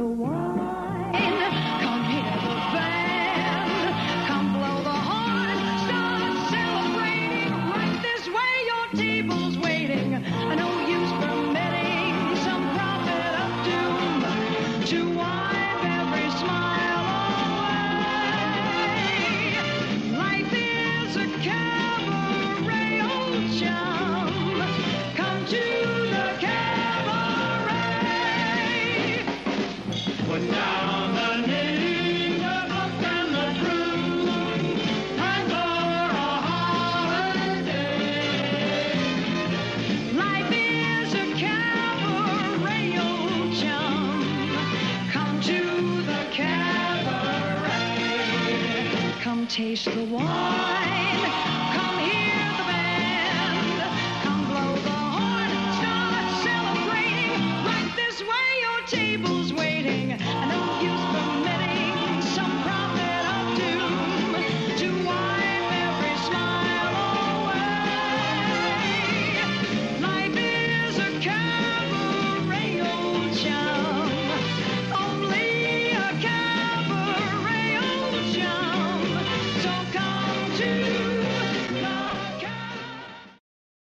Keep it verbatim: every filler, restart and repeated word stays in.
wine. Come hear the band. Come blow the horn. Start celebrating. Right this way, your table's waiting. No use permitting some prophet of doom to wipe every smile away. Life is a cabaret, old chum. Come to the cabaret. Put down the knitting, the book and the broom. Time for a holiday. Life is a cabaret, old chum. Come to the cabaret. Come taste the wine.